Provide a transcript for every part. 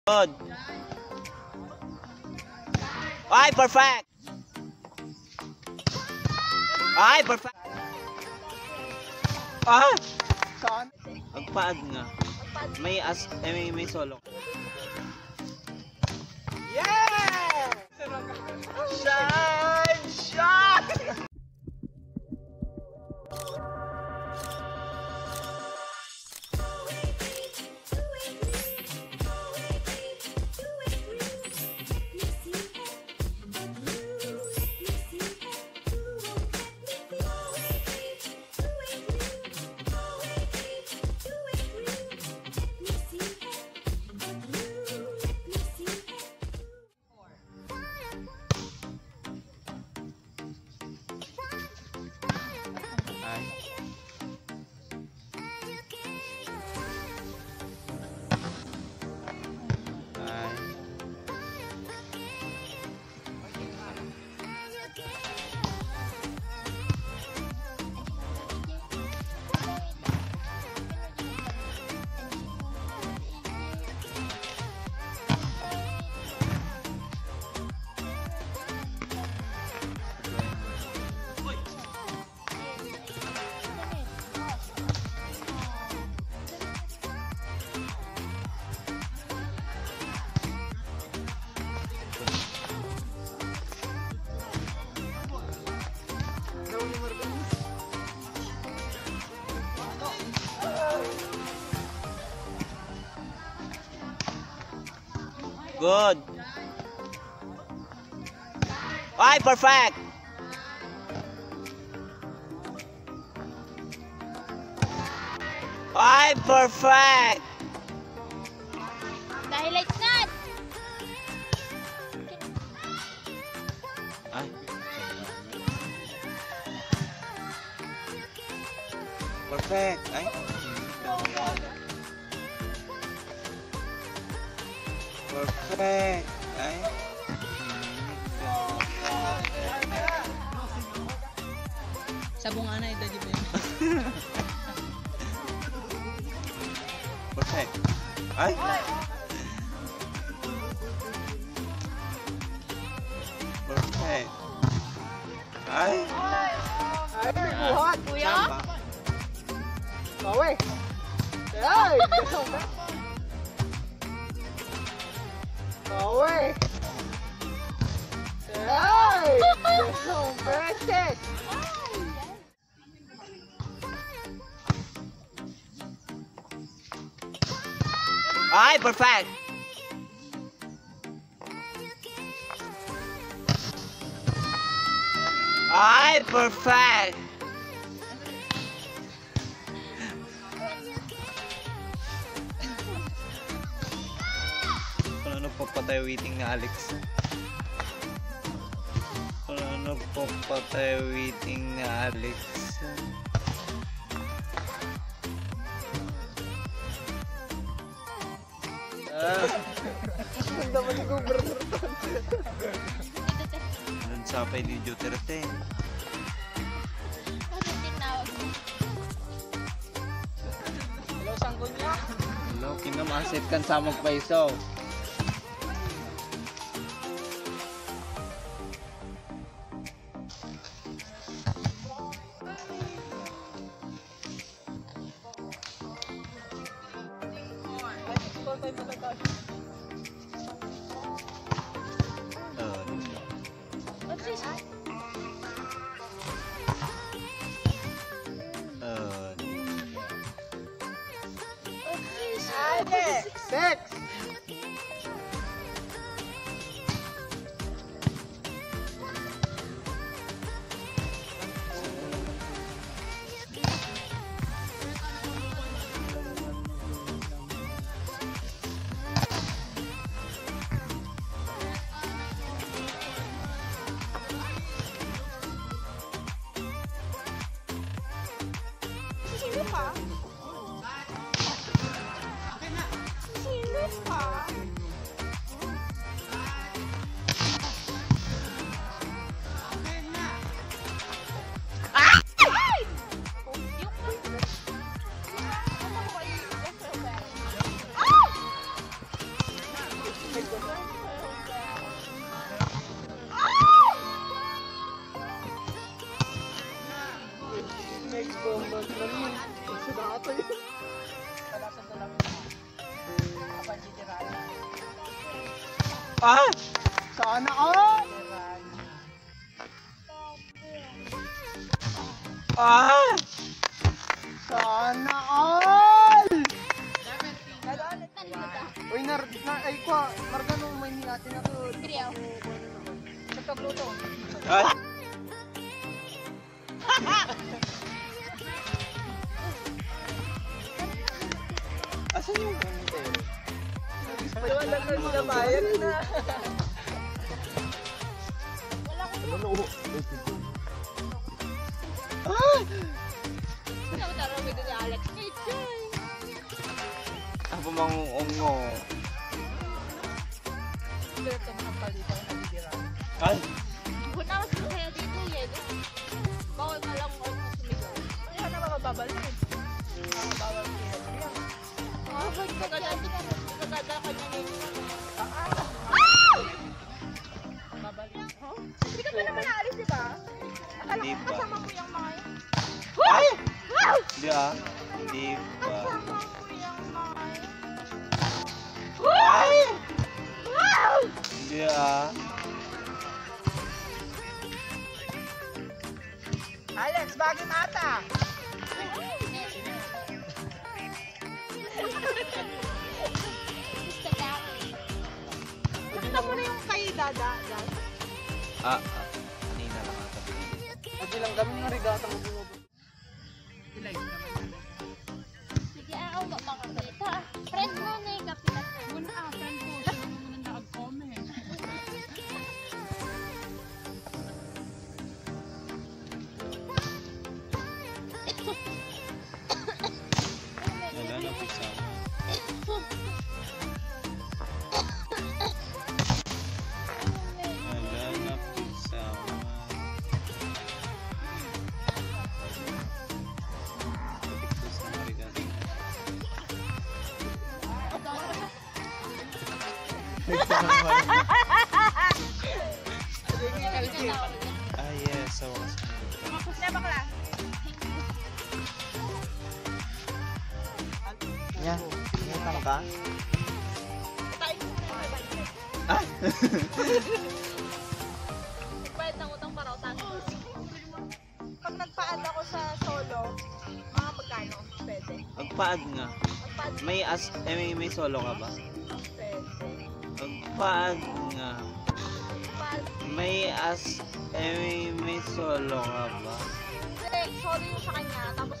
Good. Ay, perfect. Ay, perfect. Ah! Saan? Magpaad nga. May solo. Yeah! Shine! Shine! Good. Ay, perfect. Ay, perfect. Highlights na. Ay. Perfect. Ay. Perfect. Ay. Sabong ana ito di ba? Perfect. Ay. Perfect. Ay. Ay, may buhat! Kuya? Bawi! Ay! Bawi! Ay! Desong beses! Ay, perfect. Ay, perfect. Ano papatay waiting na Alex? Ano papatay waiting na Alex? Ang daman ni Gobernador. Doon sa pay ni Duterte. Bakit tinawag mo? Hello, sanggon niya. Hello, kinamasit kan sa magpaiso. What's this? Sex! Sino ka? Sino? Next bonus lang yun. Sudato yun. Kalasan ko lang yun. Kapag titiraan. Ah! Sana all! Ah! Sana all! Uy, ay ko, margano may niyatin ako. Kriyaw. Sa pagluto. Ah! Asan yung commentary? Wala lang na sinabayan na. Wala ko. Ah! Sino ko taro with the Alex? Ako mangungo. Ito yung makapalita ko nabibira. Ay! Kung nawas ko kaya dito yan. Bawal ka lang ako sumigaw. Kaya na mababalik. Bawal ko yan. Kagada ka niya nito. Babalik. Hindi ka pa naman naalis, di ba? Akala Hindi ko pa. kasama mo yung mga yun. Ay! Hindi ah. Hindi pa. Kasama mo yung mga yun. Ay! Hindi ah. Alex, bagay mata! Gusto ka. Nakita mo na yung kay Dada, Dad? Ah, ah. Kanina lang ata binili. Hindi lang kami ng regatang bumubo. Sige, ako makakita. Friend mo na yung kapitan. Muna friend ko. Sino muna nag-comment? Wala na po sa Wala na po sa Ah, yes. So, Kapos na bakla. yan. Ngutang ka? Tayo mo na yung budget. Ah! Nagbayad ng utang para utangin. Pag nagpa-add ako sa solo, mga magkano? Pwede. Magpaad nga. Magpa-add May solo ka ba? pwede. Magpaad nga. May solo ka ba? Hindi, sorry yung sa kanya. Tapos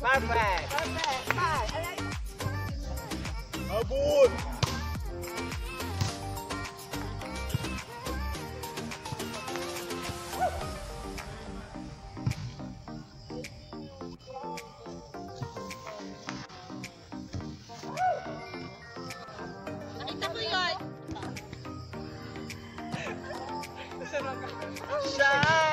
Perfect! Perfect! Five! Alay! Abot! Nakita mo yun? Shine!